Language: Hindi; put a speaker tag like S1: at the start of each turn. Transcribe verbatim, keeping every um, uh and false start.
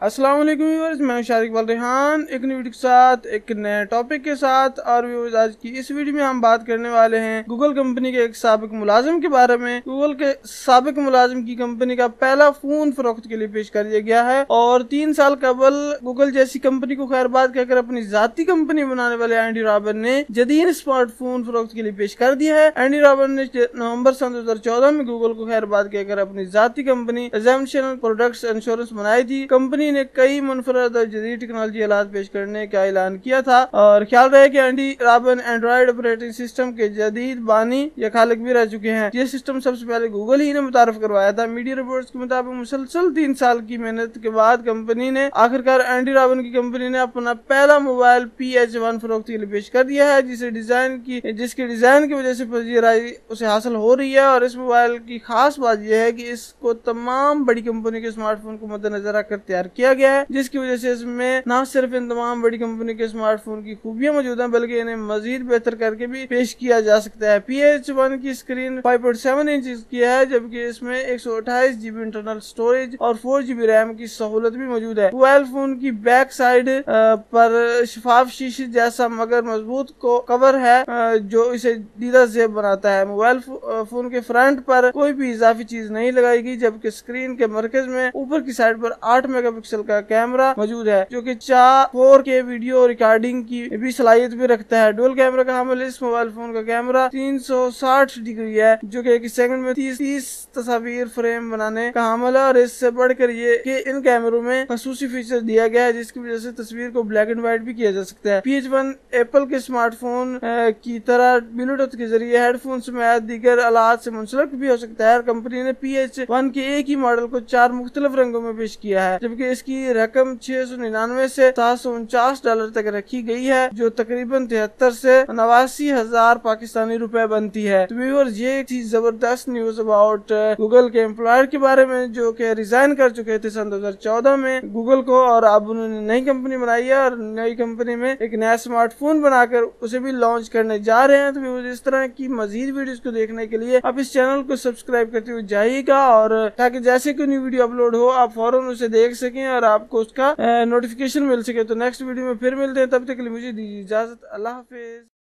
S1: अस्सलाम वालेकुम व्यूअर्स, मैं शाहिद रेहान एक नई वीडियो के साथ एक नए टॉपिक के साथ। और व्यूअर्स, आज की इस वीडियो में हम बात करने वाले हैं गूगल कंपनी के एक साबिक मुलाजिम के बारे में। गूगल के साबिक मुलाजिम की कंपनी का पहला फोन फरोख्त के लिए पेश कर दिया गया है और तीन साल कबल गूगल जैसी कंपनी को खैर बात कहकर अपनी जाती कंपनी बनाने वाले एंडी रॉबिन ने जदीद स्मार्टफोन फरोख्त के लिए पेश कर दिया है। एंडी रॉबिन ने नवंबर सन दो हजार चौदह में गूगल को खैर बात कहकर अपनी जाती कंपनी एजेंशियल प्रोडक्ट्स इंश्योरेंस बनाई थी। कंपनी ने कई मुनफरद और जदीद टेक्नोलॉजी आलात पेश करने का ऐलान किया था और ख्याल रहे कि Andy Rubin android operating system के जदीद बानी या खालिक भी रह चुके हैं। ये सिस्टम सबसे पहले गूगल ही ने मुतारफ करवाया था। मीडिया रिपोर्ट्स के मुताबिक मुसलसल तीन साल की मेहनत के बाद कंपनी ने आखिरकार एंडी रॉबिन की कंपनी ने अपना पहला मोबाइल पी एच वन फरोख्त के लिए पेश कर दिया है, जिसे डिजाइन की जिसके डिजाइन की वजह से पजीराई उसे हासिल हो रही है। और इस मोबाइल की खास बात यह है कि इसको तमाम बड़ी कंपनी के स्मार्टफोन को मद्देनजर रखकर तैयार किया गया है, जिसकी वजह से इसमें न सिर्फ इन तमाम बड़ी कंपनी के स्मार्टफोन की खूबियां मौजूद हैं बल्कि इन्हें मजीद बेहतर करके भी पेश किया जा सकता है। पी एच वन की screen five point seven inch की है, जबकि इसमें एक सौ अट्ठाईस जीबी इंटरनल स्टोरेज और फोर जीबी रैम की सहूलत भी मौजूद है। मोबाइल फोन की बैक साइड पर शफाफ शीशे जैसा मगर मजबूत को कवर है जो इसे दीदा जेब बनाता है। मोबाइल फोन के फ्रंट पर कोई भी इजाफी चीज नहीं लगाई गई, जबकि स्क्रीन के मरकज में ऊपर की साइड पर आठ मेगापिक्सल का कैमरा मौजूद है जो कि चार फोर के वीडियो रिकॉर्डिंग की भी सलाहियत भी रखता है। डुअल कैमरा का हमल इस मोबाइल फोन का कैमरा तीन सौ साठ डिग्री है, जो कि एक सेकंड में तीस तीस तस्वीर फ्रेम बनाने का हमल है। और इससे बढ़कर ये कि इन कैमरों में खसूसी फीचर दिया गया है, जिसकी वजह से तस्वीर को ब्लैक एंड व्हाइट भी किया जा सकता है। पी एच वन एप्पल के स्मार्टफोन की तरह ब्लूटूथ के जरिए हेडफोन समेत दीगर आलात से मुंसलिक भी हो सकता है। कंपनी ने पी एच वन के एक ही मॉडल को चार मुख्तलिफ रंगों में पेश किया है, जबकि इसकी रकम छह सौ निन्यानवे से सात सौ उनचास डॉलर तक रखी गई है, जो तकरीबन तिहत्तर से नवासी हजार पाकिस्तानी रुपए बनती है। तो व्यूअर्स, ये थी जबरदस्त न्यूज अबाउट गूगल के एम्प्लॉयर के बारे में जो कि रिजाइन कर चुके थे सन दो हजार चौदह में गूगल को, और अब उन्होंने नई कंपनी बनाई है और नई कंपनी में एक नया स्मार्टफोन बनाकर उसे भी लॉन्च करने जा रहे हैं। तो व्यूअर्स, इस तरह की मजीद वीडियोस को देखने के लिए आप इस चैनल को सब्सक्राइब करते हुए जाइएगा, और ताकि जैसे कोई न्यू वीडियो अपलोड हो आप फौरन उसे देख सकें और आपको उसका नोटिफिकेशन मिल सके। तो नेक्स्ट वीडियो में फिर मिलते हैं, तब तक के लिए मुझे दीजिए इजाजत। अल्लाह हाफिज।